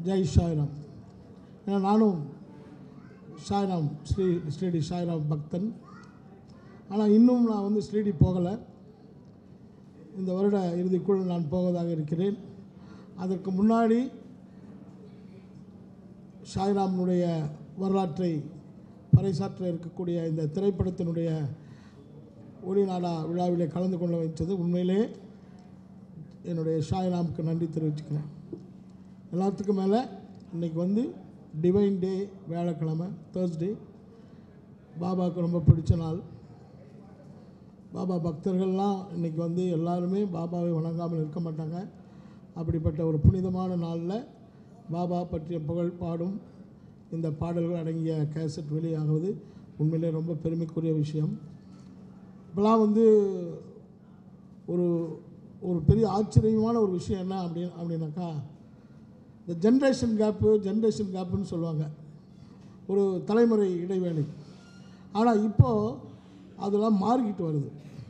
ஜெய் சாய்ராம். ஏன்னா நானும் சாய்ராம் ஸ்ரீடி சாய்ராம் பக்தன். ஆனால் இன்னும் நான் வந்து ஸ்ரீடி போகலை. இந்த வருட இறுதிக்குள் நான் போவதாக இருக்கிறேன். அதற்கு முன்னாடி சாய்ராமனுடைய வரலாற்றை பறைசாற்ற இருக்கக்கூடிய இந்த திரைப்படத்தினுடைய ஒளிநாடா விழாவிலே கலந்து கொள்ள வைத்தது உண்மையிலே என்னுடைய சாய்ராமுக்கு நன்றி தெரிவிச்சுக்கிறேன். எல்லாத்துக்கும் மேலே இன்றைக்கி வந்து டிவைன் டே, வியாழக்கிழமை, தேர்ஸ்டே, பாபாவுக்கு ரொம்ப பிடிச்ச நாள். பாபா பக்தர்கள்லாம் இன்றைக்கி வந்து எல்லாருமே பாபாவை வணங்காமல் இருக்க மாட்டாங்க. அப்படிப்பட்ட ஒரு புனிதமான நாளில் பாபா பற்றிய புகழ் பாடும் இந்த பாடல்கள் அடங்கிய கேசட் வெளியாகுவது உண்மையிலே ரொம்ப பெருமைக்குரிய விஷயம். இப்போலாம் வந்து ஒரு ஒரு பெரிய ஆச்சரியமான ஒரு விஷயம் என்ன அப்படின்னாக்கா, இந்த ஜென்ரேஷன் கேப்புன்னு சொல்லுவாங்க, ஒரு தலைமுறை இடைவேளை. ஆனால் இப்போது அதெல்லாம் மாறிக்கிட்டு வருது.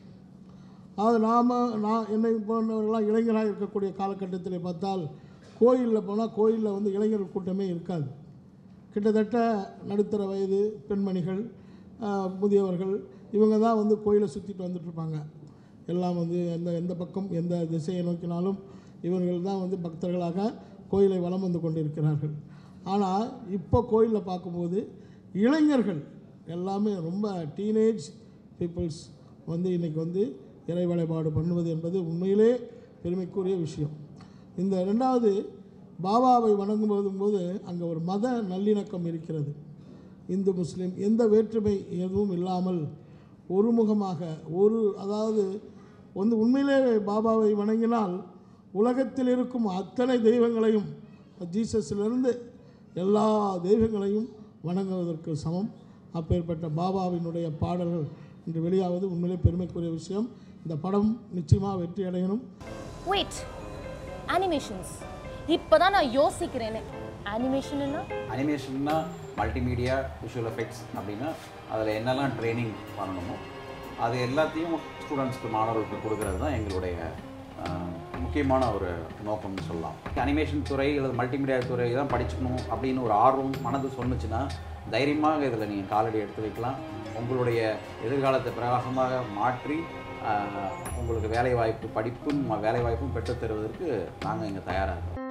அது நான் என்னை போன்றவர்களாம் இளைஞராக இருக்கக்கூடிய காலகட்டத்தில் பார்த்தால் கோயிலில் போனால் கோயிலில் வந்து இளைஞர் கூட்டமே இருக்காது. கிட்டத்தட்ட நடுத்தர வயது பெண்மணிகள், முதியவர்கள், இவங்க தான் வந்து கோயிலை சுற்றிட்டு வந்துட்டுருப்பாங்க. எல்லாம் வந்து எந்த பக்கம் எந்த திசையை நோக்கினாலும் இவர்கள் தான் வந்து பக்தர்களாக கோயிலை வலம் வந்து கொண்டிருக்கிறார்கள். ஆனால் இப்போ கோயிலில் பார்க்கும்போது இளைஞர்கள் எல்லாமே ரொம்ப டீனேஜ் பீப்புள்ஸ் வந்து இன்றைக்கி வந்து இறை வழிபாடு பண்ணுவது என்பது உண்மையிலே பெருமைக்குரிய விஷயம். இந்த ரெண்டாவது பாபாவை வணங்கும்போது அங்கே ஒரு மத நல்லிணக்கம் இருக்கிறது. இந்து முஸ்லீம் எந்த வேற்றுமை எதுவும் இல்லாமல் ஒருமுகமாக அதாவது வந்து உண்மையிலே பாபாவை வணங்கினால் உலகத்தில் இருக்கும் அத்தனை தெய்வங்களையும், ஜீசஸிலிருந்து எல்லா தெய்வங்களையும் வணங்குவதற்கு சமம். அப்பேற்பட்ட பாபாவினுடைய பாடல்கள் இன்று வெளியாவது உண்மையிலே பெருமைக்குரிய விஷயம். இந்த படம் நிச்சயமாக வெற்றி அடையணும். வெயிட், அனிமேஷன்ஸ் இப்போதான் நான் யோசிக்கிறேன். அனிமேஷன்னா மல்டிமீடியா விஷுவல் எஃபெக்ட்ஸ் அப்படின்னா அதில் என்னெல்லாம் ட்ரைனிங் பண்ணணுமோ அது எல்லாத்தையும் ஸ்டூடெண்ட்ஸ்க்கு, மாணவர்களுக்கு கொடுக்கறது தான் எங்களுடைய முக்கியமான ஒரு நோக்கம்னு சொல்லலாம். அனிமேஷன் துறை அல்லது மல்டிமீடியா துறை தான் படிச்சுக்கணும் அப்படின்னு ஒரு ஆர்வம் மனது சொன்னுச்சுன்னா தைரியமாக இதில் நீங்கள் காலடி எடுத்து வைக்கலாம். உங்களுடைய எதிர்காலத்தை பிரகாசமாக மாற்றி உங்களுக்கு வேலைவாய்ப்பு, படிப்பும் வேலைவாய்ப்பும் பெற்றுத் தருவதற்கு நாங்கள் இங்கே தயாராக இருக்கோம்.